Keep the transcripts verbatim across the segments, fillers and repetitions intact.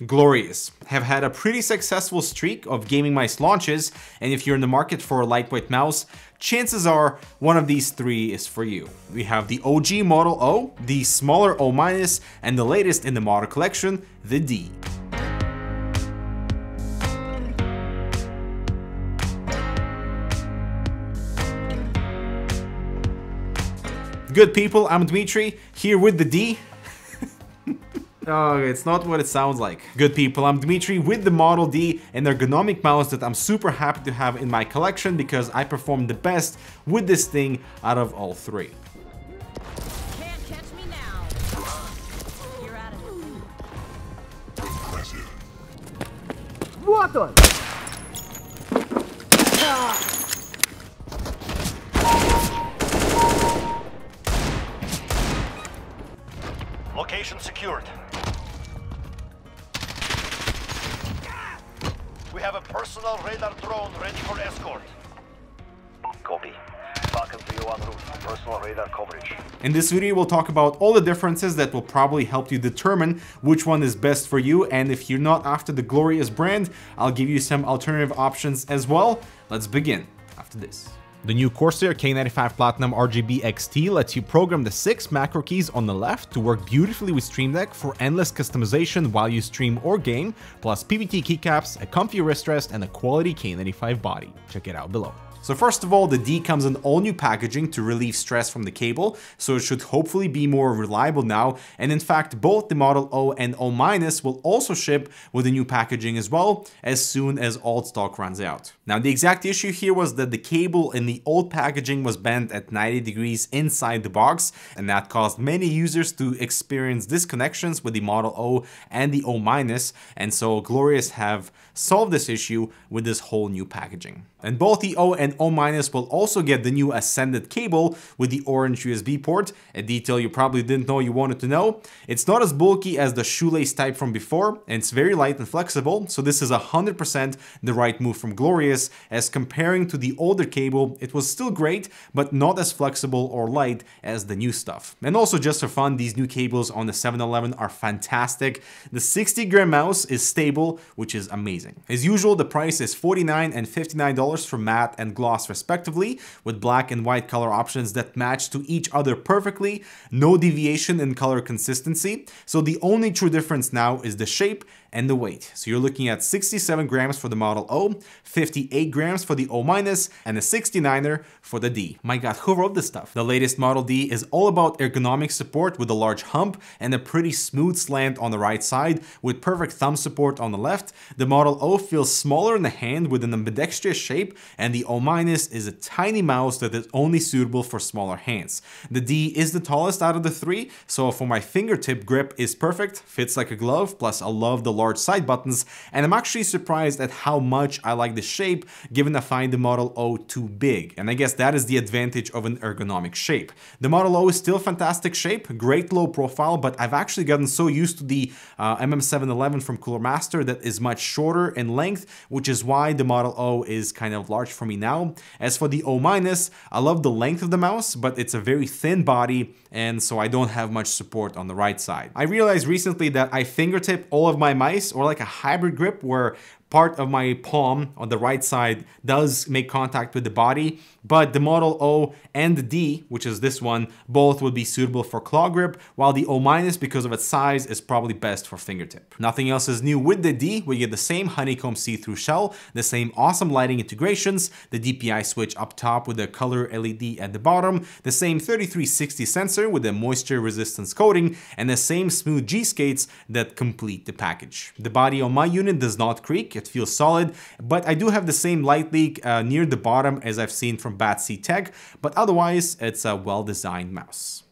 Glorious have had a pretty successful streak of gaming mice launches, and if you're in the market for a lightweight mouse, chances are one of these three is for you. We have the O G Model O, the smaller O-, and the latest in the model collection, the D. Good people, I'm Dmitry, here with the D. Oh, it's not what it sounds like. Good people, I'm Dmitry with the Model D, an ergonomic mouse that I'm super happy to have in my collection because I perform the best with this thing out of all three. Can't catch me now. You're out of it. Impressive. Вот он! Location secured. We have a personal radar drone ready for escort. Copy. Falcon three oh one route. Personal radar coverage. In this video, we'll talk about all the differences that will probably help you determine which one is best for you, and if you're not after the Glorious brand, I'll give you some alternative options as well. Let's begin after this. The new Corsair K ninety-five Platinum R G B X T lets you program the six macro keys on the left to work beautifully with Stream Deck for endless customization while you stream or game, plus P V T keycaps, a comfy wrist rest, and a quality K ninety-five body. Check it out below. So first of all, the D comes in all new packaging to relieve stress from the cable, so it should hopefully be more reliable now, and in fact both the Model O and O- will also ship with the new packaging as well, as soon as old stock runs out. Now the exact issue here was that the cable in the old packaging was bent at ninety degrees inside the box, and that caused many users to experience disconnections with the Model O and the O-, and so Glorious have solved this issue with this whole new packaging. And both the O and O- will also get the new Ascended cable with the orange U S B port, a detail you probably didn't know you wanted to know. It's not as bulky as the shoelace type from before, and it's very light and flexible, so this is one hundred percent the right move from Glorious, as comparing to the older cable, it was still great, but not as flexible or light as the new stuff. And also just for fun, these new cables on the seven eleven are fantastic. The sixty gram mouse is stable, which is amazing. As usual, the price is forty-nine dollars and fifty-nine dollars for matte and gloss respectively, with black and white color options that match to each other perfectly, no deviation in color consistency. So the only true difference now is the shape and the weight. So you're looking at sixty-seven grams for the Model O, fifty-eight grams for the O-, and a sixty-niner for the D. My god, who wrote this stuff? The latest Model D is all about ergonomic support with a large hump and a pretty smooth slant on the right side with perfect thumb support on the left. The Model O feels smaller in the hand with an ambidextrous shape, and the O- is a tiny mouse that is only suitable for smaller hands. The D is the tallest out of the three, so for my fingertip grip is perfect, fits like a glove, plus I love the large side buttons, and I'm actually surprised at how much I like the shape, given I find the Model O too big, and I guess that is the advantage of an ergonomic shape. The Model O is still fantastic shape, great low profile, but I've actually gotten so used to the uh, M M seven eleven from Cooler Master that is much shorter in length, which is why the Model O is kind of large for me now. As for the O-, I love the length of the mouse, but it's a very thin body, and so I don't have much support on the right side. I realized recently that I fingertip all of my mice, or like a hybrid grip where part of my palm on the right side does make contact with the body, but the Model O and the D, which is this one, both would be suitable for claw grip, while the O-, because of its size, is probably best for fingertip. Nothing else is new with the D. We get the same honeycomb see-through shell, the same awesome lighting integrations, the D P I switch up top with the color L E D at the bottom, the same thirty-three sixty sensor with the moisture resistance coating, and the same smooth G-skates that complete the package. The body on my unit does not creak, it feels solid, but I do have the same light leak uh, near the bottom as I've seen from Bat C Tech, but otherwise it's a well-designed mouse.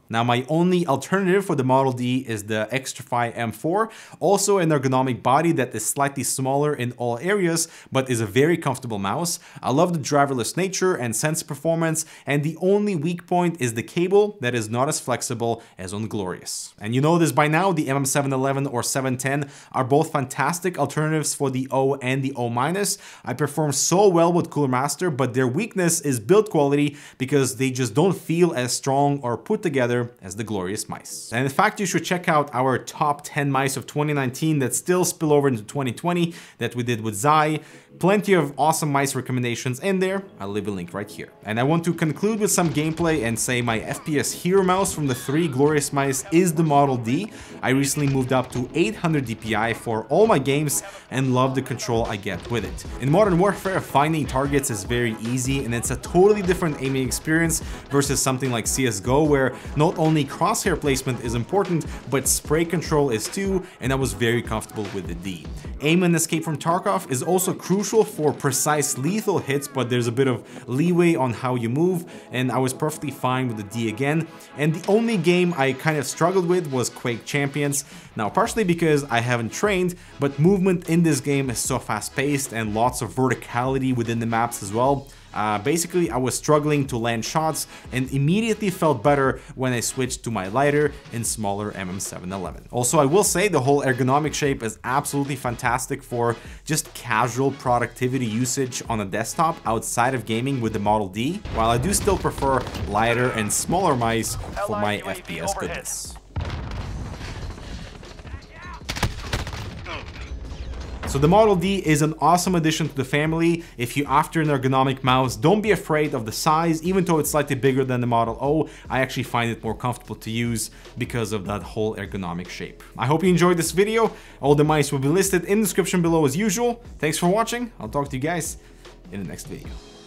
Now, my only alternative for the Model D is the Xtrfy M four, also an ergonomic body that is slightly smaller in all areas, but is a very comfortable mouse. I love the driverless nature and sensor performance, and the only weak point is the cable that is not as flexible as on Glorious. And you know this by now, the M M seven eleven or seven ten are both fantastic alternatives for the O and the O minus. I perform so well with Cooler Master, but their weakness is build quality because they just don't feel as strong or put together as the Glorious mice. And in fact, you should check out our top ten mice of twenty nineteen that still spill over into twenty twenty that we did with Zai. Plenty of awesome mice recommendations in there. I'll leave a link right here. And I want to conclude with some gameplay and say my F P S hero mouse from the three Glorious mice is the Model D. I recently moved up to eight hundred D P I for all my games and love the control I get with it. In Modern Warfare, finding targets is very easy and it's a totally different aiming experience versus something like C S G O, where not only crosshair placement is important, but spray control is too, and I was very comfortable with the D. Aim and escape from Tarkov is also crucial for precise lethal hits, but there's a bit of leeway on how you move, and I was perfectly fine with the D again. And the only game I kind of struggled with was Quake Champions. Now, partially because I haven't trained, but movement in this game is so fast-paced and lots of verticality within the maps as well. Uh, basically, I was struggling to land shots and immediately felt better when I switched to my lighter and smaller M M seven eleven. Also, I will say the whole ergonomic shape is absolutely fantastic for just casual productivity usage on a desktop outside of gaming with the Model D, while I do still prefer lighter and smaller mice for my F P S goodness. So the Model D is an awesome addition to the family. If you're after an ergonomic mouse, don't be afraid of the size. Even though it's slightly bigger than the Model O, I actually find it more comfortable to use because of that whole ergonomic shape. I hope you enjoyed this video. All the mice will be listed in the description below as usual. Thanks for watching. I'll talk to you guys in the next video.